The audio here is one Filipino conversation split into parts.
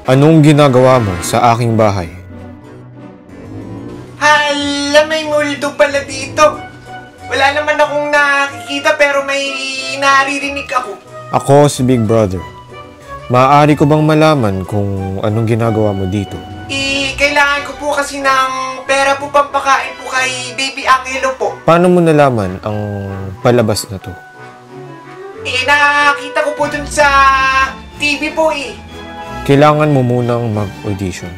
Anong ginagawa mo sa aking bahay? Hala, may multo pala dito. Wala naman akong nakikita pero may naririnig ako. Ako si Big Brother. Maaari ko bang malaman kung anong ginagawa mo dito? Kailangan ko po kasi ng pera po pampakain po kay Baby Angelo po. Paano mo nalaman ang palabas na to? Nakita ko po dun sa TV po Kailangan mo munang mag-audition.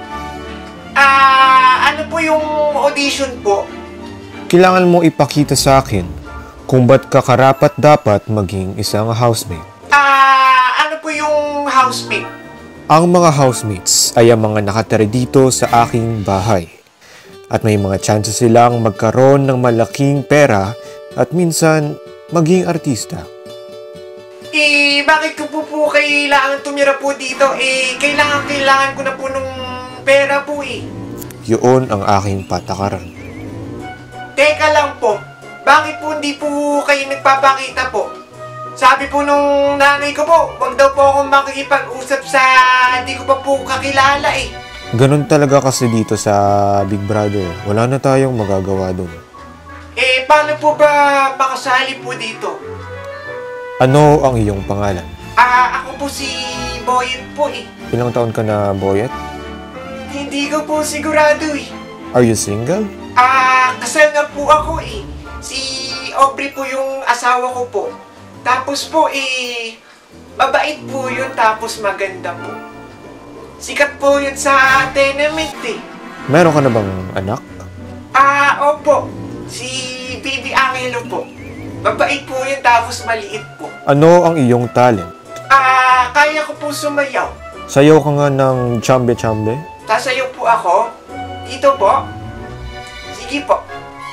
Ano po yung audition po? Kailangan mo ipakita sa akin kung ba't ka karapat-dapat maging isang housemate. Ano po yung housemate? Ang mga housemates ay ang mga nakatira dito sa aking bahay. At may mga chances silang magkaroon ng malaking pera at minsan maging artista. Bakit ko po kailangan tumira po dito? Kailangan ko na po nung pera po Yun ang aking patakaran. Teka lang po, bakit po hindi po kayo nagpapakita po? Sabi po nung nanay ko po, wag daw po akong makikipag-usap sa hindi ko pa po kakilala Ganun talaga kasi dito sa Big Brother. Wala na tayong magagawa dun. Paano po ba makasali po dito? Ano ang iyong pangalan? Ako po si Boyet po Ilang taon ka na, Boyet? Hindi ko po sigurado Are you single? Kasal na po ako Si Aubrey po yung asawa ko po. Tapos po mabait po yun tapos maganda po. Sikat po yun sa tenement Meron ka na bang anak? Opo. Si Baby Angelo po. Mabait po yun tapos maliit po. Ano ang iyong talent? Kaya ko po sumayaw. Sayaw ka nga ng chambe-chambe? Sasayaw po ako. Dito po. Sige po.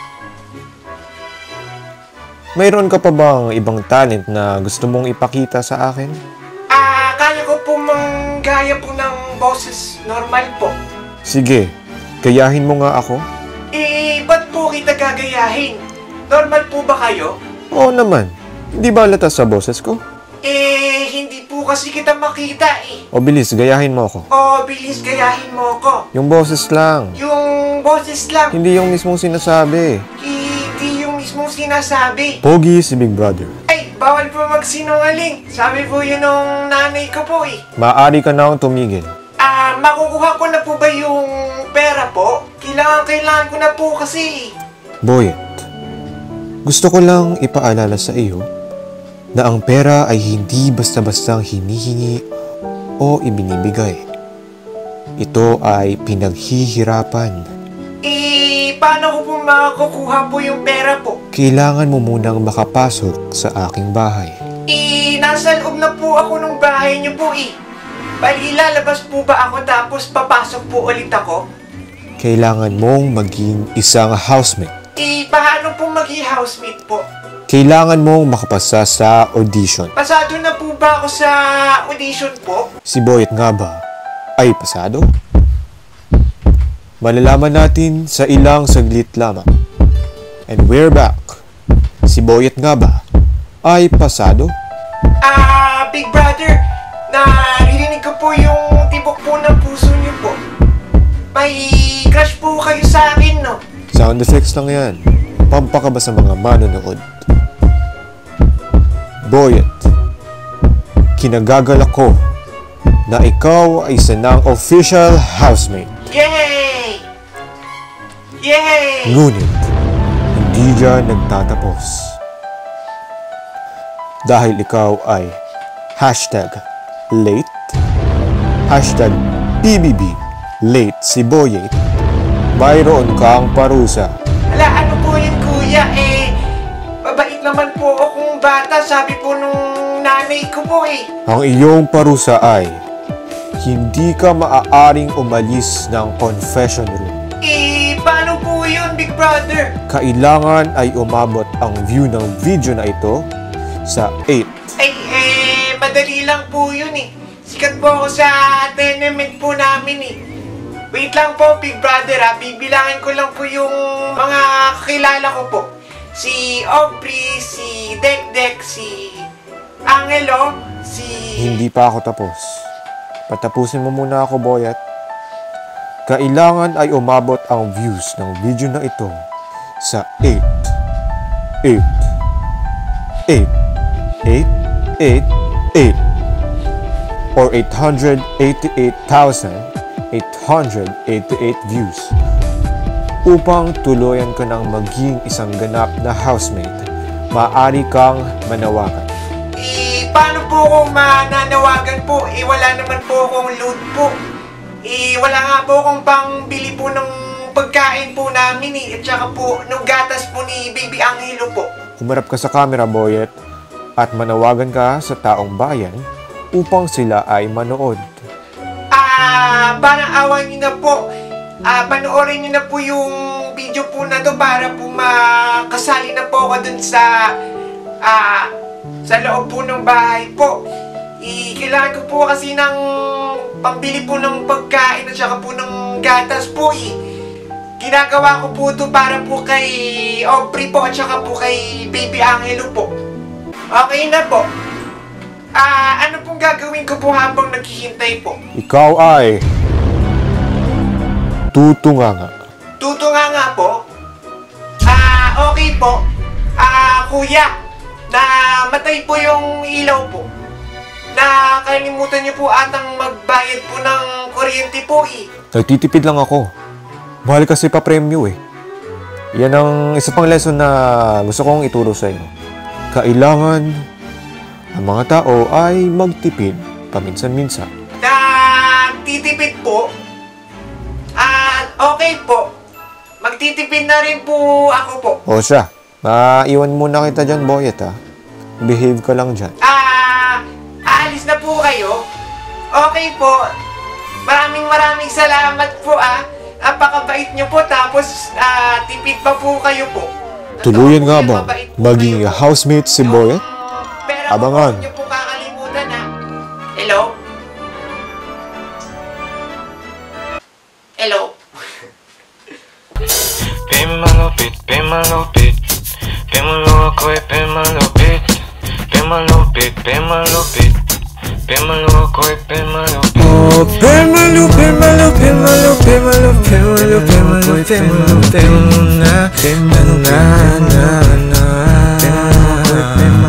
Mayroon ka pa bang ibang talent na gusto mong ipakita sa akin? Kaya ko po manggaya po ng boses normal po. Sige, gayahin mo nga ako. Ba't po kita gagayahin? Normal po ba kayo? Oo naman. Hindi ba halata sa boses ko? Hindi po kasi kita makita O bilis, gayahin mo ako. Bilis gayahin mo ko. Yung boses lang. Yung boses lang. Hindi yung mismong sinasabi. Hindi yung mismong sinasabi. Pogi si Big Brother. Ay, bawal po magsinungaling. Sabi po yun ng nanay ko po Maaari ka na akong tumigil. Makukuha ko na po ba yung pera po? Kailangan ko na po kasi Boyet, gusto ko lang ipaalala sa iyo na ang pera ay hindi basta-bastang hinihingi o ibinibigay. Ito ay pinaghihirapan. Paano ko po makukuha po yung pera po? Kailangan mo munang makapasok sa aking bahay. Nasa loob na po ako ng bahay niyo po Bali, lalabas po ba ako tapos papasok po ulit ako? Kailangan mong maging isang housemate. Paano po mag-housemate po? Kailangan mong makapasa sa audition. Pasado na po ba ako sa audition po? Si Boyet nga ba ay pasado? Malalaman natin sa ilang saglit lamang. And we're back. Si Boyet nga ba ay pasado? Big Brother, naririnig ko po yung tibok po ng puso niyo po. May crush po kayo sa akin, no? Sound effects lang yan. Pampaka ba sa mga manonood? Boyet, kinagagalak ko na ikaw ay isa ng official housemate. Yay! Yay! Ngunit, hindi dyan nagtatapos. Dahil ikaw ay #late, #PBB, late si Boyet, mayroon kang parusa. Ano po yun, kuya? Mabait naman po akong bata, sabi po nung nanay ko po Ang iyong parusa ay hindi ka maaaring umalis ng confession room. Paano po yun, Big Brother? Kailangan ay umabot ang view ng video na ito sa 8. Madali lang po yun Sikat po ako sa tenement po namin Wait lang po, Big Brother bibilangin ko lang po yung mga kakilala ko po. Si Aubrey, si Dekdek, si Angelo, si... Hindi pa ako tapos. patapusin mo muna ako, Boyet. Kailangan ay umabot ang views ng video na ito sa 888 or 888,888 views upang tuluyan ka ng maging isang ganap na housemate. Maaari kang manawagan. Paano po kung mananawagan po? Wala naman po akong load po. Wala nga po akong pangbili po ng pagkain po namin at saka po nung gatas po ni Baby Angelo po. Humarap ka sa camera, Boyet, at manawagan ka sa taong bayan upang sila ay manood. Parang awan nyo na po. Panoorin nyo na po yung video po na to para po makasali na po ako dun sa loob po ng bahay po. Kailangan ko po kasi ng pambili po ng pagkain at saka po ng gatas po Ginagawa ko po to para po kay Aubrey po at saka po kay Baby Angelo po. Okay na po. Ano pong gagawin ko po habang naghihintay po? Ikaw ay tutunganga. Tutunganga po? Okay po. Kuya, namatay po yung ilaw po. Nakalimutan niyo po atang magbayad po ng kuryente po Nagtitipid lang ako. Mahal kasi pa-premyo Yan ang isa pang lesson na gusto kong ituro sa inyo. Kailangan ang mga tao ay magtipid paminsan-minsan. Nagtitipid po? Okay po. Magtitipid na rin po ako po. O siya, maiwan muna kita dyan, Boyet Behave ka lang dyan. Aalis na po kayo? Okay po. Maraming salamat po Napakabait nyo po tapos tipid pa po kayo po. Tuluyan nga ba maging housemate si Boyet? Abangan. Huwag nyo po kakalimutan Hello? Hello? Pimalupit, pimalupit, pimalukoy, pimalupit, pimalupit, pimalupit, pimalukoy, pimalupit. Oh, pimalupit, pimalupit, pimalupit, pimalupit, pimalupit, pimalupit, na na na na.